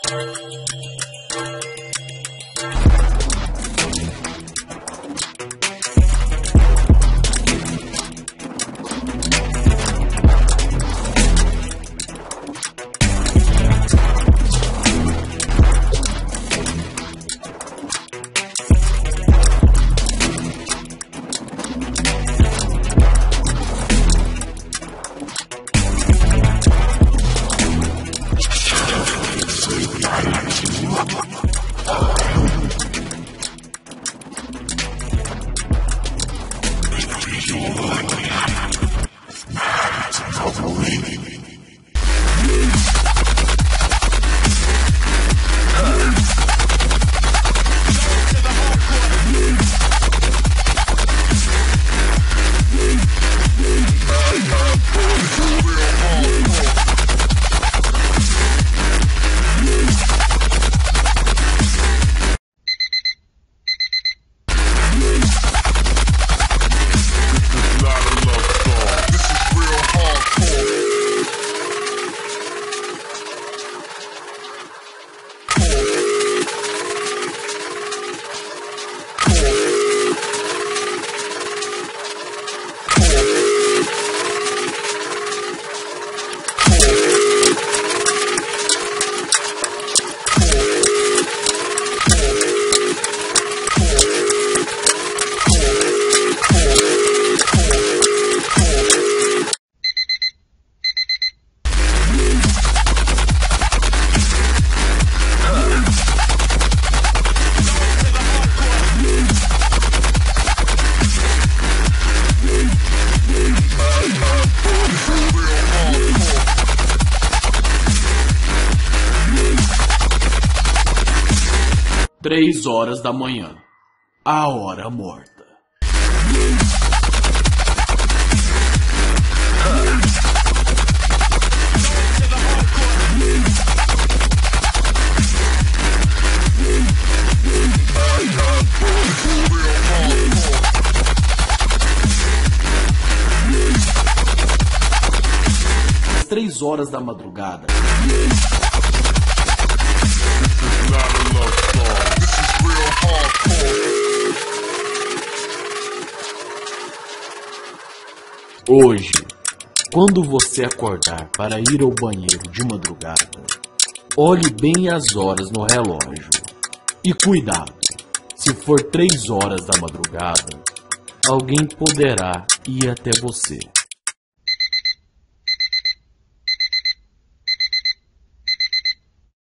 Três horas da manhã, a hora morta. Às 3 horas da madrugada. Hoje, quando você acordar para ir ao banheiro de madrugada, olhe bem as horas no relógio. E cuidado, se for 3 horas da madrugada, alguém poderá ir até você.